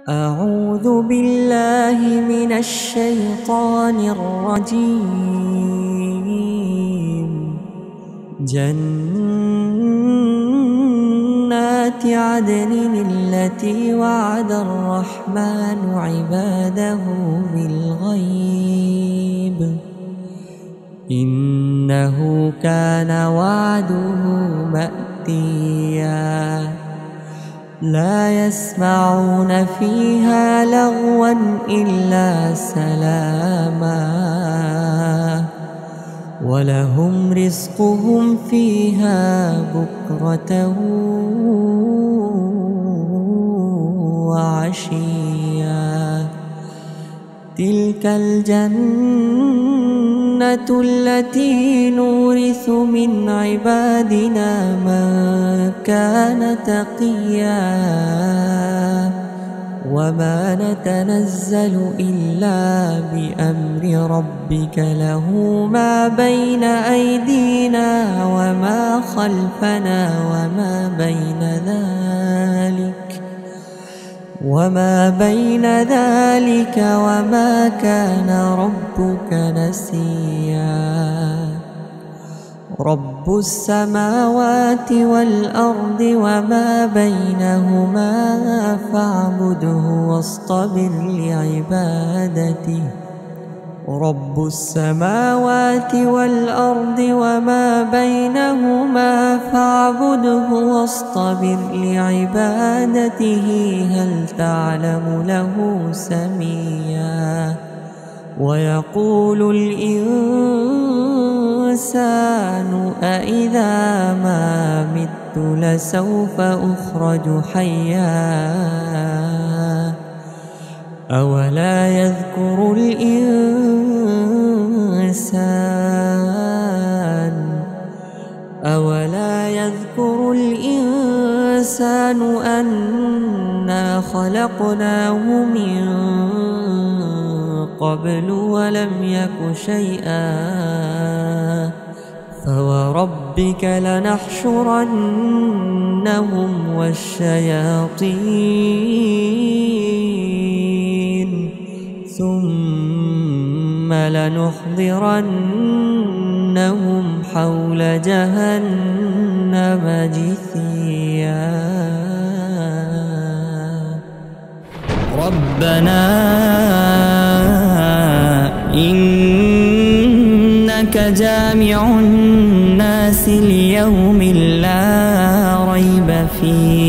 أعوذ بالله من الشيطان الرجيم. جنات عدن التي وعد الرحمن عباده بالغيب إنه كان وعده مأتيا. لا يسمعون فيها لغوا إلا سلاما ولهم رزقهم فيها بكرة وعشيا. تلك الجنة التي نورث من عبادنا من كان تقيا. وما نتنزل إلا بأمر ربك له ما بين أيدينا وما خلفنا وما بين ذلك وما كان ربك نسيا. رب السماوات والأرض وما بينهما فاعبده واصطبر لعبادته. رب السماوات والأرض وما بينهما فاعبده واصطبر لعبادته هل تعلم له سميا. ويقول الإنسان أإذا ما مت لسوف أخرج حيا. أولا يذكر الإنسان أنا خلقناه من قبل ولم يك شيئا. فوربك لنحشرنهم والشياطين ثم لنحضرنهم حول جهنم جثيا. ربنا إنك جامع الناس ليوم لا ريب فيه